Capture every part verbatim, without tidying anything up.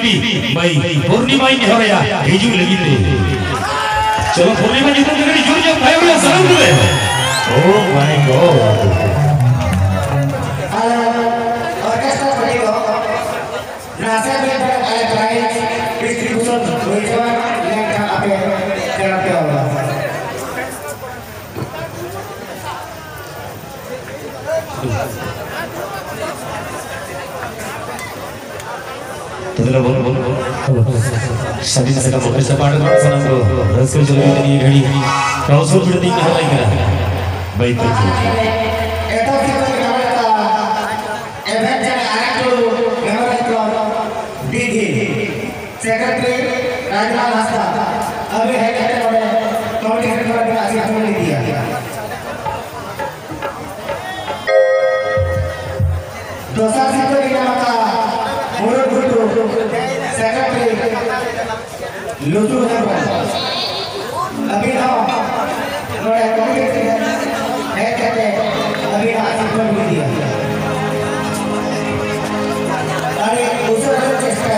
गिफ्टी भाई पूर्णिमा ही हो रहा हिजू लगी थे चलो पूर्णिमा जी तो जगह जुड़ जाओ भाई भैया सलाम दे ओ माय गॉड ऑर्केस्ट्रा पड़ेगा नासा में इलेक्ट्रॉनिक डिस्ट्रीब्यूशन होइगा लेकिन आपे कराते होगा तो बोल बोल सभी से काम कर सपाट कर सनम को रस को चली नहीं घड़ी काउसो बिड़ नहीं कहा नहीं करा भाई तो एतो की कोई नवता एवेंचर आक्टो मेमोरी क्लब डीडी सेक्रेटरी राजलाल हस्ता अभी है कहते बड़े कमिटी सेक्रेटरी का आशीष नहीं दिया दोसा सिद्धो की नवता मोर गुरु सेक्रेटरी लुतु है अभी ना बड़े कमिटी है कहते अभी आशीष नहीं दिया अरे उसे चेष्टा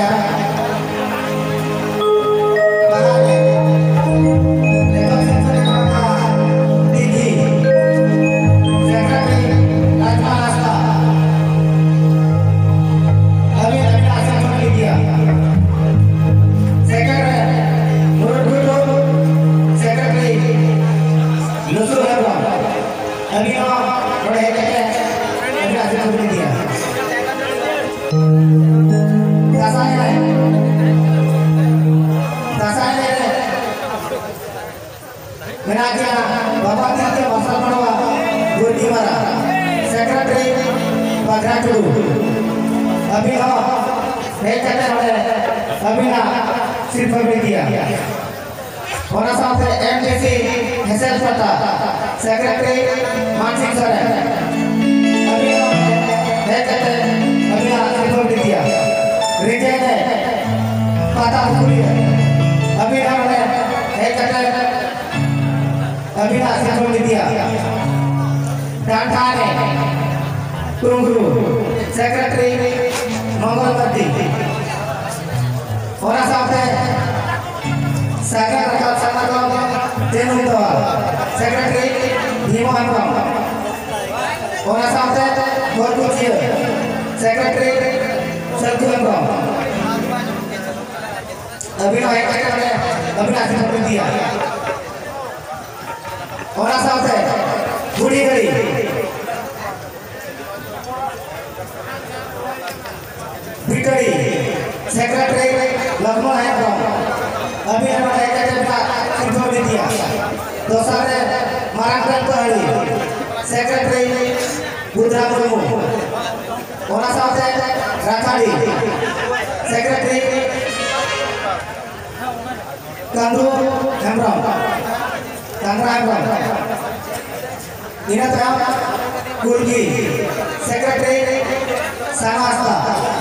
अभी हाँ नहीं कहते हैं अभी ना सिर्फ अभी दिया और साथ में एमडीसी हसन पता सेक्रेटरी मानसिक सर है अभी हाँ नहीं कहते अभी ना सिर्फ अभी दिया रिजय ने पता पूरी है अभी ना नहीं कहते अभी ना सिर्फ अभी दिया डांटा ने टुंगरू सेक्रेटरी मंगलवती और साथ सागर रखा संगठन तेनुदवा सेक्रेटरी भीमान और साथ गोरकुची सेक्रेटरी सरकुलम अभी ना एक करने अभी ना सिर्फ दिया और साथ बूढ़ी गली बिटड़ी सेक्रेटरी लखनऊ है अभी हमारे एक का सिर्फ दे दिया दूसरे महाराष्ट्र पहाड़ी सेक्रेटरी बुद्धा मुर्मू और साथ राखाड़ी सेक्रेटरी कंदू हेम्ब्रम कंद्रा हेम्ब्रम इन्हें कुर्गी सेक्रेटरी सामास्ता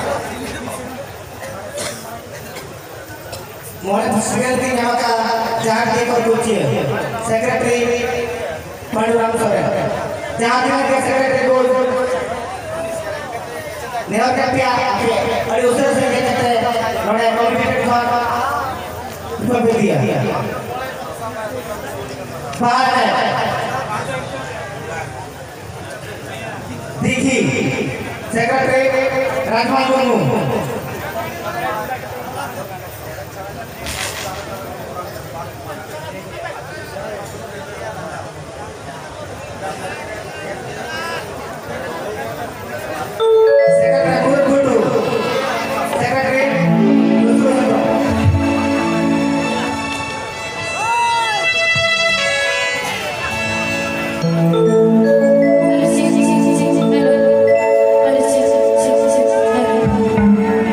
मोहन सिंगल की नाम का जहां के को कुछ सेक्रेटरी पंडुराम सोरेन जहां के सेक्रेटरी को नेवा का पिया और उसे से कहते हैं बड़े कॉम्पिटेटिव फॉर को भी दिया बाहर देखी सेक्रेटरी राजमान मुर्मू Hello.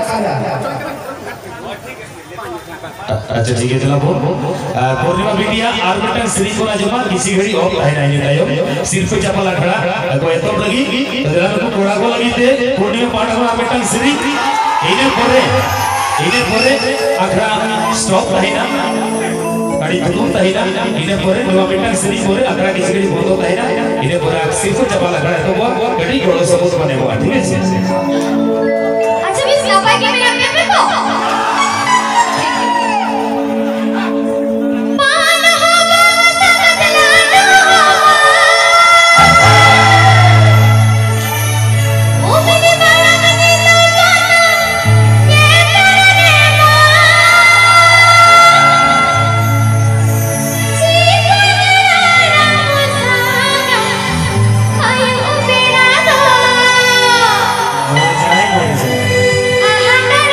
अच्छा ठीक है चला बोल पूर्णिमा बिटिया और बेटा श्री को जमा किसी घड़ी और है नहीं तायो सिर पे चपल खड़ा को एतो लगी जरा को थोड़ा को लगी थे पूर्णिमा पाठ को बेटा श्री इने परे इने परे अखरा स्टॉप है ना गाड़ी तुम है ना इने परे नवा बेटा श्री परे अखरा किसी घड़ी बंद होता है ना इने परे सिर पे चपल खड़ा तो बहुत घड़ी जोड़ो सपोर्ट बने हुआ ठीक है अच्छा मिस लापा के मेरे अपने को जाए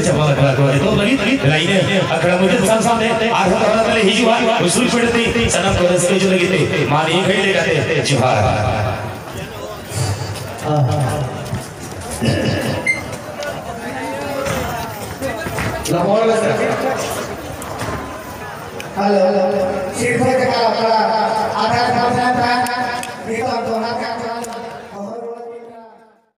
चपला खड़ा को तो लगी लाइने अखड़ा मुझे सान सामने आठ हफ्ता पहले ही जुआ उसूल पड़ती सनम को रस के जो लगी थे मानी खड़ी ले जाते जुहार लाहौर में हेलो हेलो सिर्फ